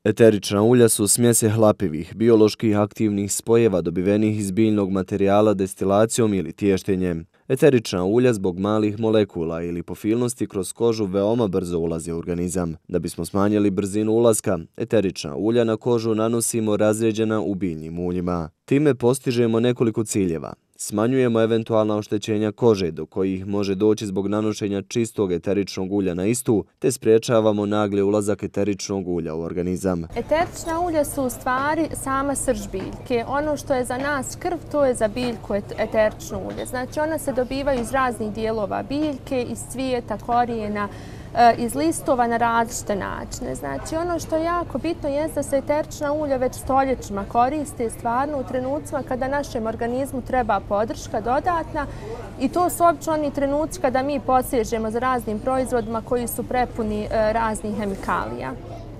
Eterična ulja su smjese hlapivih, bioloških aktivnih spojeva dobivenih iz biljnog materijala destilacijom ili tještenjem. Eterična ulja zbog malih molekula i lipofilnosti kroz kožu veoma brzo ulaze u organizam. Da bismo smanjili brzinu ulaska, eterična ulja na kožu nanosimo razrijeđena u biljnim uljima. Time postižemo nekoliko ciljeva. Smanjujemo eventualna oštećenja kože do kojih može doći zbog nanošenja čistog eteričnog ulja na istu, te spriječavamo nagli ulazak eteričnog ulja u organizam. Eterična ulja su u stvari sama srž biljke. Ono što je za nas krv, to je za biljku eterično ulje. Znači ona se dobivaju iz raznih dijelova biljke, iz cvijeta, korijena, iz listova na različite načine. Znači ono što je jako bitno je da se eterična ulja već stoljećima koriste stvarno u trenucima kada našem organizmu treba podrška dodatna i to su obično oni trenuci kada mi posežemo za raznim proizvodima koji su prepuni raznih hemikalija.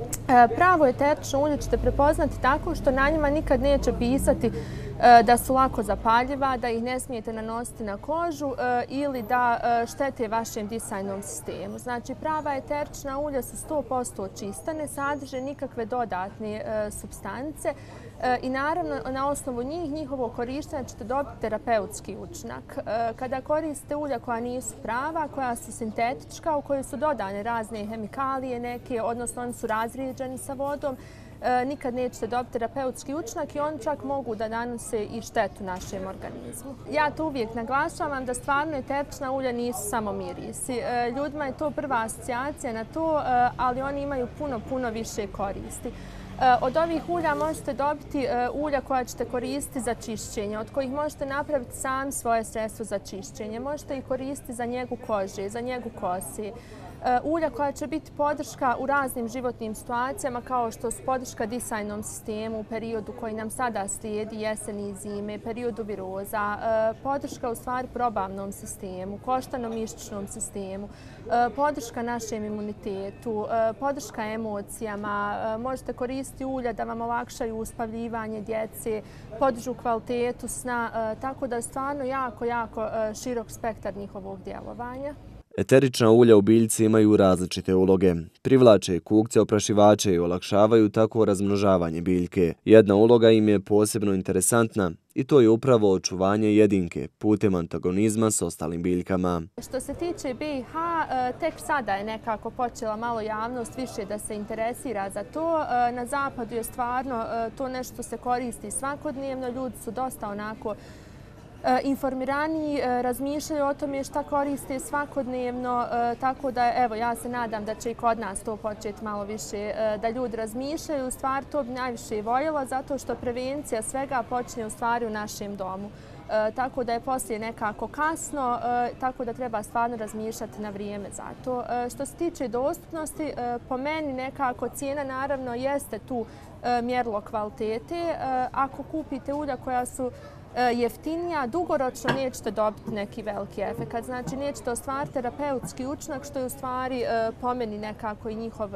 Pravo eterično ulje ćete prepoznati tako što na njima nikad neće pisati da su lako zapaljiva, da ih ne smijete nanositi na kožu ili da štete vašem disajnom sistemu. Znači prava eterična ulja su 100% čista, ne sadrže nikakve dodatne supstance i naravno na osnovu njihovog korištenja ćete dobiti terapeutski učinak. Kada koristite ulja koja nisu prava, koja su sintetička, u kojoj su dodane razne hemikalije neke, odnosno oni su razrijeđeni sa vodom, nikad nećete dobiti terapeutski učinak i oni čak mogu da nanose i štetu našem organizmu. Ja to uvijek naglašavam da stvarno eterična ulja nisu samo mirisi. Ljudima je to prva asocijacija na to, ali oni imaju puno više koristi. Od ovih ulja možete dobiti ulja koja ćete koristiti za čišćenje, od kojih možete napraviti sami svoje sredstvo za čišćenje. Možete ih koristiti za njegu kože, za njegu kose. Ulja koja će biti podrška u raznim životnim situacijama kao što su podrška disajnom sistemu u periodu koji nam sada slijedi, jeseni i zime, periodu viroza, podrška u stvari probavnom sistemu, koštano-mišićnom sistemu, podrška našem imunitetu, podrška emocijama, možete koristiti ulja da vam olakšaju uspavljivanje djece, podižu kvalitetu sna, tako da je stvarno jako širok spektar njihovog djelovanja. Eterična ulja u biljci imaju različite uloge. Privlače kukce, oprašivače i olakšavaju tako razmnožavanje biljke. Jedna uloga im je posebno interesantna i to je upravo očuvanje jedinke putem antagonizma s ostalim biljkama. Što se tiče BiH, tek sada je nekako počela malo javnost više da se interesira za to. Na zapadu je stvarno to nešto se koristi svakodnevno, ljudi su dosta onako informiraniji, razmišljaju o tome šta koriste svakodnevno, tako da evo ja se nadam da će i kod nas to početi malo više da ljudi razmišljaju. U stvari to bi najviše voljela zato što prevencija svega počne u stvari u našem domu. Tako da je poslije nekako kasno, tako da treba stvarno razmišljati na vrijeme za to. Što se tiče dostupnosti, po meni nekako cijena naravno jeste tu mjerilo kvalitete. Ako kupite ulja koja su jeftinija, dugoročno nećete dobiti neki veliki efekt. Znači nećete ostvariti terapeutski učinak, što je u stvari po meni nekako i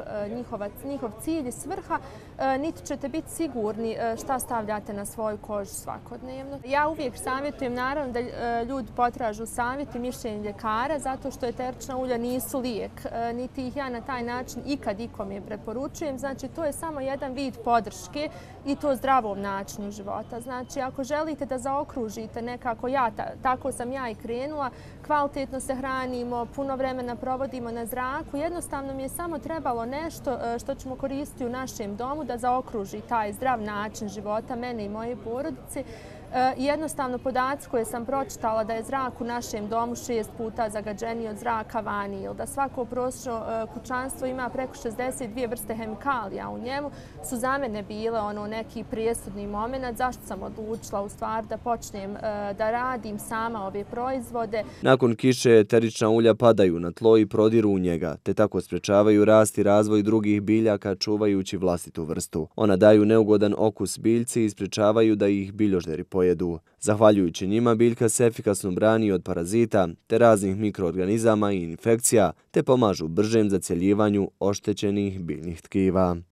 njihov cilj i svrha, niti ćete biti sigurni šta stavljate na svoju kožu svakodnevno. Ja uvijek savjetujem naravno da ljudi potražu savjet i mišljenje ljekara zato što eterična ulja nisu lijek, niti ih ja na taj način ikad ikome preporučujem. Znači to je samo jedan vid podrške i to zdravom načinu života. Znači ako želite da zaokružite nekako tako sam ja i krenula, kvalitetno se hranimo, puno vremena provodimo na zraku, jednostavno mi je samo trebalo nešto što ćemo koristiti u našem domu da zaokruži taj zdrav način života mene i moje porodice. Jednostavno podaci koje sam pročitala da je zrak u našem domu 6 puta zagađeniji od zraka vani ili da svako prosječno kućanstvo ima preko 62 vrste hemikalija u njemu su za mene bile neki presudni moment zašto sam odlučila u stvari da počnem da radim sama ove proizvode. Nakon kiše eterična ulja padaju na tlo i prodiru u njega, te tako sprečavaju rast i razvoj drugih biljaka čuvajući vlastitu vrstu. Ona daju neugodan okus biljci i sprečavaju da ih biljožderi pojedu. Zahvaljujući njima biljka se efikasno brani od parazita te raznih mikroorganizama i infekcija te pomažu bržem zacjeljivanju oštećenih biljnih tkiva.